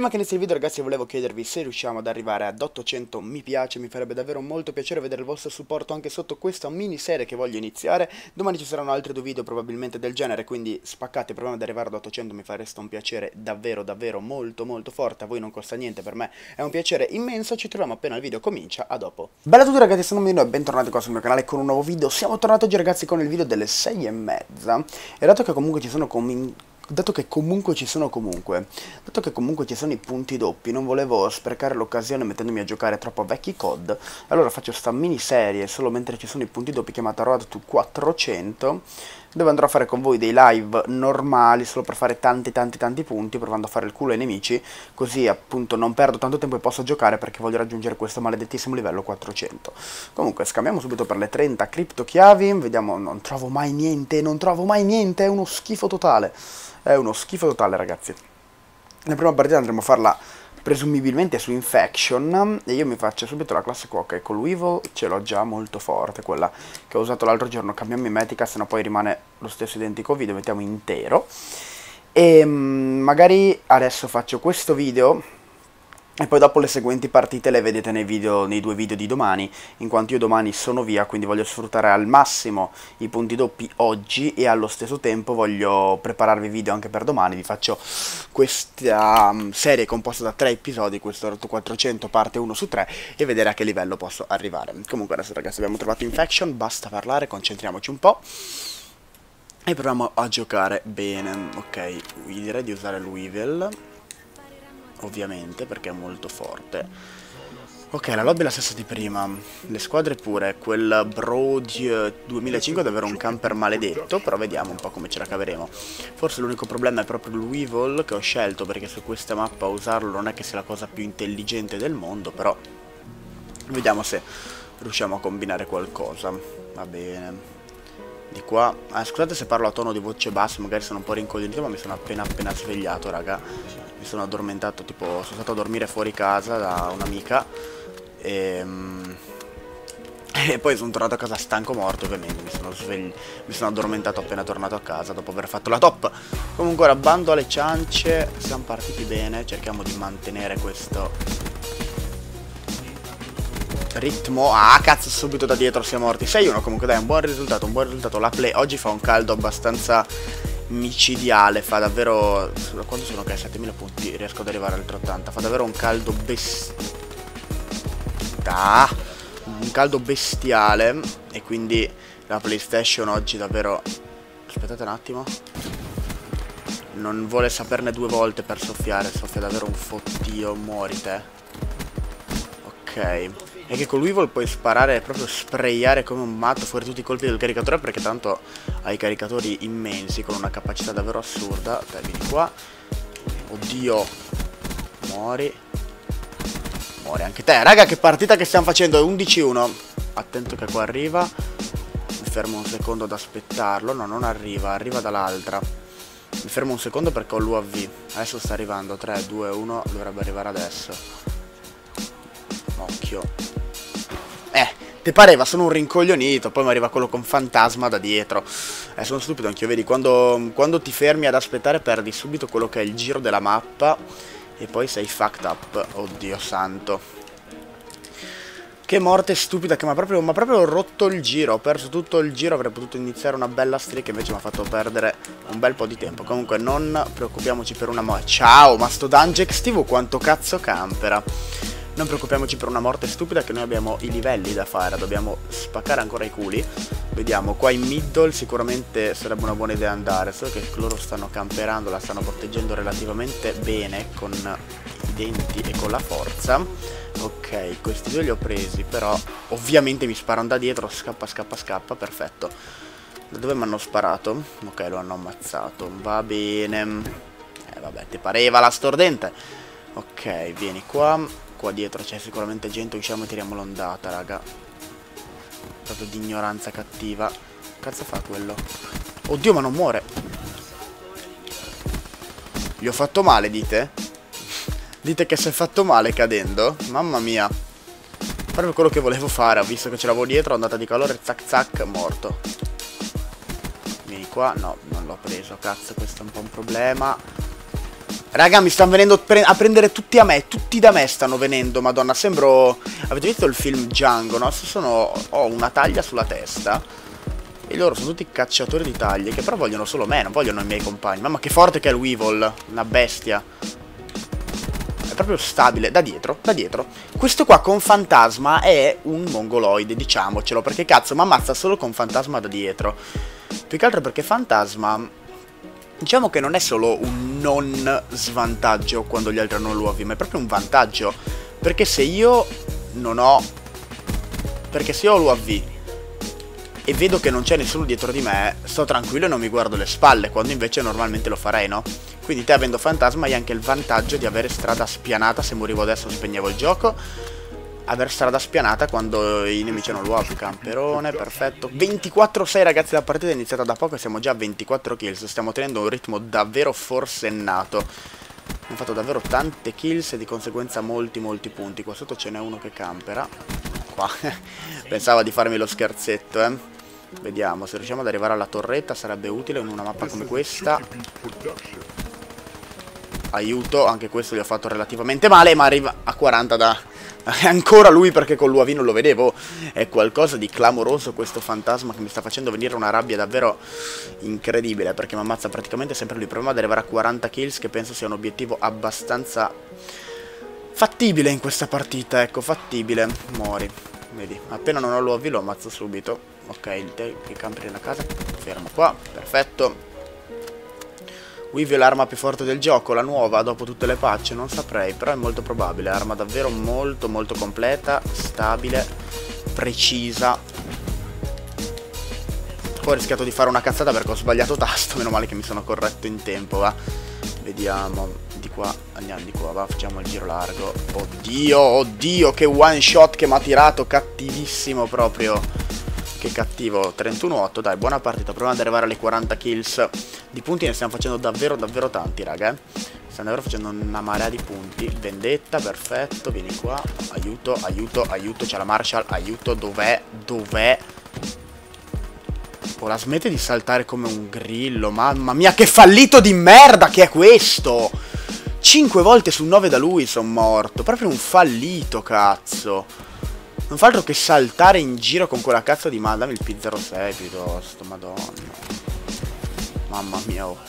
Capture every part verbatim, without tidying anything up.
Prima che inizi il video, ragazzi, volevo chiedervi se riusciamo ad arrivare ad ottocento mi piace. Mi farebbe davvero molto piacere vedere il vostro supporto anche sotto questa miniserie che voglio iniziare. Domani ci saranno altri due video probabilmente del genere, quindi spaccate, proviamo ad arrivare ad ottocento, mi fareste un piacere davvero davvero molto molto forte. A voi non costa niente, per me è un piacere immenso. Ci troviamo appena il video comincia, a dopo. Bella a tutti ragazzi, sono Mino e bentornati qua sul mio canale con un nuovo video. Siamo tornati oggi ragazzi con il video delle sei e mezza. E dato che comunque ci sono com Dato che comunque ci sono comunque Dato che comunque ci sono i punti doppi, non volevo sprecare l'occasione mettendomi a giocare troppo a vecchi C O D. Allora faccio sta miniserie solo mentre ci sono i punti doppi, chiamata Road to quattrocento, dove andrò a fare con voi dei live normali solo per fare tanti tanti tanti punti, provando a fare il culo ai nemici. Così appunto non perdo tanto tempo e posso giocare, perché voglio raggiungere questo maledettissimo livello quattrocento. Comunque scambiamo subito per le trenta criptochiavi. Vediamo, non trovo mai niente, non trovo mai niente, è uno schifo totale. È uno schifo totale ragazzi. La prima partita andremo a farla presumibilmente su Infection, e io mi faccio subito la classe qua, ok, con Weevil ce l'ho già molto forte, quella che ho usato l'altro giorno. Cambiamo mimetica, se no poi rimane lo stesso identico video, mettiamo intero. E magari adesso faccio questo video e poi dopo le seguenti partite le vedete nei, video, nei due video di domani, in quanto io domani sono via, quindi voglio sfruttare al massimo i punti doppi oggi e allo stesso tempo voglio prepararvi video anche per domani. Vi faccio questa um, serie composta da tre episodi, questo Road to quattrocento parte uno su tre, e vedere a che livello posso arrivare. Comunque adesso ragazzi abbiamo trovato Infection, basta parlare, concentriamoci un po' e proviamo a giocare bene. Ok, io direi di usare il Weevil, ovviamente, perché è molto forte. Ok, la lobby è la stessa di prima, le squadre pure. Quel Broad duemilacinque è davvero un camper maledetto, però vediamo un po' come ce la caveremo. Forse l'unico problema è proprio il Weevil che ho scelto, perché su questa mappa usarlo non è che sia la cosa più intelligente del mondo, però vediamo se riusciamo a combinare qualcosa. Va bene. Di qua, ah, scusate se parlo a tono di voce bassa, magari sono un po' rincoglionito, ma mi sono appena appena svegliato raga. Mi sono addormentato, tipo sono stato a dormire fuori casa da un'amica e, e poi sono tornato a casa stanco morto, ovviamente. Mi sono svegliato, mi sono addormentato appena tornato a casa dopo aver fatto la top. Comunque ora bando alle ciance, siamo partiti bene, cerchiamo di mantenere questo ritmo. Ah cazzo, subito da dietro siamo morti. sei uno comunque, dai, un buon risultato, un buon risultato. La play oggi fa un caldo abbastanza micidiale, fa davvero... Quanto sono? Ok, settemila punti, riesco ad arrivare al ottanta. Fa davvero un caldo best... Ah, un caldo bestiale. E quindi la PlayStation oggi davvero... Aspettate un attimo. Non vuole saperne due volte per soffiare, soffia davvero un fottio, muori te. Ok. E che con Weevil puoi sparare, proprio sprayare come un matto fuori tutti i colpi del caricatore, perché tanto hai caricatori immensi con una capacità davvero assurda. Dai, vieni qua. Oddio. Muori. Muori anche te. Raga, che partita che stiamo facendo, è undici uno. Attento che qua arriva. Mi fermo un secondo ad aspettarlo. No, non arriva, arriva dall'altra. Mi fermo un secondo perché ho l'U A V. Adesso sta arrivando. tre, due, uno. Dovrebbe arrivare adesso. Occhio. Eh, ti pareva, sono un rincoglionito. Poi mi arriva quello con fantasma da dietro. Eh, sono stupido anch'io, vedi, quando, quando ti fermi ad aspettare perdi subito quello che è il giro della mappa e poi sei fucked up. Oddio santo. Che morte stupida che mi ha proprio, proprio rotto il giro. Ho perso tutto il giro, avrei potuto iniziare una bella streak, invece mi ha fatto perdere un bel po' di tempo. Comunque non preoccupiamoci per una morte. Ciao, ma sto Dungex T V quanto cazzo campera. Non preoccupiamoci per una morte stupida, che noi abbiamo i livelli da fare, dobbiamo spaccare ancora i culi. Vediamo, qua in middle sicuramente sarebbe una buona idea andare, solo che loro stanno camperando, la stanno proteggendo relativamente bene con i denti e con la forza. Ok, questi due li ho presi, però ovviamente mi sparano da dietro, scappa, scappa, scappa, perfetto. Da dove mi hanno sparato? Ok, lo hanno ammazzato, va bene. Eh vabbè, ti pareva la stordente. Ok, vieni qua. Qua dietro c'è sicuramente gente, usciamo e tiriamo l'ondata, raga. Proprio di ignoranza cattiva. Cazzo fa quello? Oddio, ma non muore. Gli ho fatto male, dite? Dite che si è fatto male cadendo? Mamma mia. Proprio quello che volevo fare, ho visto che ce l'avevo dietro, ondata di calore, zac zac, morto. Vieni qua, no, non l'ho preso, cazzo, questo è un po' un problema. Raga, mi stanno venendo pre a prendere tutti a me, tutti da me stanno venendo, madonna, sembro... Avete visto il film Django, no? Sono... Ho una taglia sulla testa e loro sono tutti cacciatori di taglie, che però vogliono solo me, non vogliono i miei compagni. Mamma che forte che è il Weevil, una bestia. È proprio stabile, da dietro, da dietro. Questo qua con fantasma è un mongoloide, diciamocelo, perché cazzo mi ammazza solo con fantasma da dietro. Più che altro perché fantasma... Diciamo che non è solo un non svantaggio quando gli altri hanno l'U A V, ma è proprio un vantaggio. Perché se io non ho... Perché se io ho l'U A V e vedo che non c'è nessuno dietro di me, sto tranquillo e non mi guardo le spalle, quando invece normalmente lo farei, no? Quindi te avendo fantasma hai anche il vantaggio di avere strada spianata. Se morivo adesso spegnevo il gioco. Aver strada spianata quando i nemici hanno l'U A V. Camperone, perfetto. ventiquattro sei ragazzi, la partita è iniziata da poco e siamo già a ventiquattro kills. Stiamo tenendo un ritmo davvero forsennato. Abbiamo fatto davvero tante kills e di conseguenza molti molti punti. Qua sotto ce n'è uno che campera. Qua pensava di farmi lo scherzetto, eh. Vediamo, se riusciamo ad arrivare alla torretta sarebbe utile in una mappa come questa. Aiuto, anche questo gli ho fatto relativamente male, ma arriva a quaranta da... Ancora lui perché con l'U A V non lo vedevo. È qualcosa di clamoroso questo fantasma che mi sta facendo venire una rabbia davvero incredibile, perché mi ammazza praticamente sempre lui. Proviamo ad arrivare a quaranta kills, che penso sia un obiettivo abbastanza fattibile in questa partita. Ecco, fattibile. Muori. Vedi, appena non ho l'U A V lo ammazzo subito. Ok, il te che campi nella casa. Fermo qua, perfetto. Weevil è l'arma più forte del gioco, la nuova, dopo tutte le patch, non saprei, però è molto probabile. Arma davvero molto molto completa, stabile, precisa. Poi ho rischiato di fare una cazzata perché ho sbagliato tasto, meno male che mi sono corretto in tempo, va. Vediamo, di qua, andiamo di qua, va, facciamo il giro largo. Oddio, oddio, che one shot che mi ha tirato, cattivissimo proprio. Che cattivo, trentuno otto, dai, buona partita. Proviamo ad arrivare alle quaranta kills. Di punti ne stiamo facendo davvero davvero tanti, raga, eh. Stiamo davvero facendo una marea di punti. Vendetta, perfetto, vieni qua. Aiuto, aiuto, aiuto, c'è la Marshall, aiuto, dov'è? Dov'è? Oh, la smette di saltare come un grillo, mamma mia, che fallito di merda che è questo! cinque volte su nove da lui sono morto, proprio un fallito, cazzo. Non fa altro che saltare in giro con quella cazzo di madame il P zero sei piuttosto, madonna. Mamma mia, oh.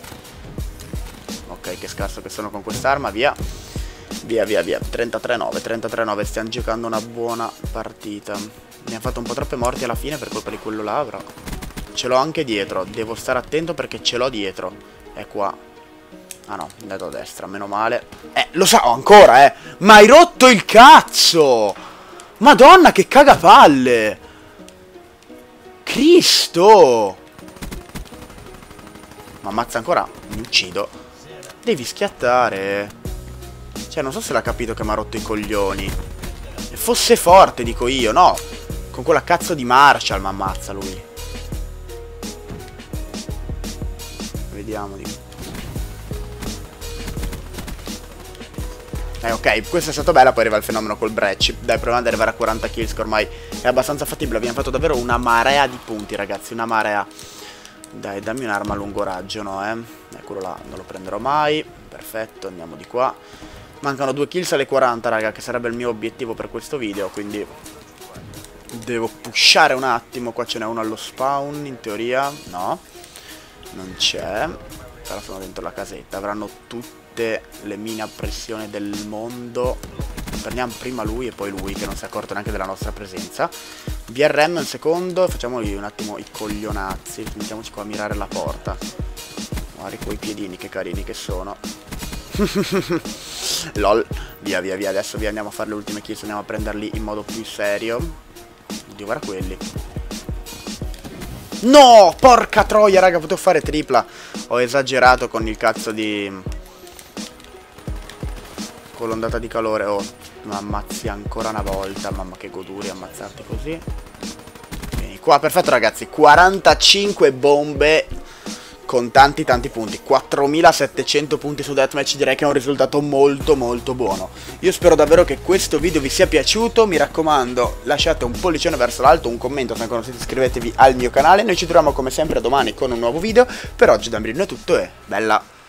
Ok, che scarso che sono con quest'arma, via. Via, via, via. trentatré nove, trentatré nove, stiamo giocando una buona partita. Mi ha fatto un po' troppe morti alla fine per colpa di quello là, però. Ce l'ho anche dietro, devo stare attento perché ce l'ho dietro. È qua. Ah no, è andato a destra, meno male. Eh, lo so ancora, eh. Ma hai rotto il cazzo! Madonna, che cagapalle! Cristo! Ma ammazza ancora, mi uccido. Devi schiattare. Cioè, non so se l'ha capito che mi ha rotto i coglioni. Se fosse forte, dico io, no. Con quella cazzo di Marshall mi ammazza lui. Vediamo di... Eh ok, questa è stata bella, poi arriva il fenomeno col Breach. Dai, proviamo ad arrivare a quaranta kills, che ormai è abbastanza fattibile. Abbiamo fatto davvero una marea di punti, ragazzi, una marea. Dai, dammi un'arma a lungo raggio, no, eh. Eccolo là, non lo prenderò mai. Perfetto, andiamo di qua. Mancano due kills alle quaranta, raga, che sarebbe il mio obiettivo per questo video, quindi devo pushare un attimo. Qua ce n'è uno allo spawn, in teoria. No, non c'è. Però sono dentro la casetta, avranno tutti le mine a pressione del mondo. Prendiamo prima lui e poi lui, che non si è accorto neanche della nostra presenza. B R M un secondo, facciamogli un attimo i coglionazzi. Mettiamoci qua a mirare la porta. Guarda quei piedini che carini che sono. Lol. Via via via, adesso vi andiamo a fare le ultime kills, andiamo a prenderli in modo più serio. Oddio, guarda quelli. No, porca troia, raga, potevo fare tripla. Ho esagerato con il cazzo di... con l'ondata di calore. Oh, mi ammazzi ancora una volta. Mamma che goduria ammazzarti così. Vieni qua, perfetto ragazzi. quarantacinque bombe con tanti tanti punti. quattromilasettecento punti su Deathmatch, direi che è un risultato molto molto buono. Io spero davvero che questo video vi sia piaciuto. Mi raccomando, lasciate un pollicione verso l'alto, un commento se ancora non siete, iscrivetevi al mio canale. Noi ci troviamo come sempre domani con un nuovo video. Per oggi da Ambrino è tutto e bella!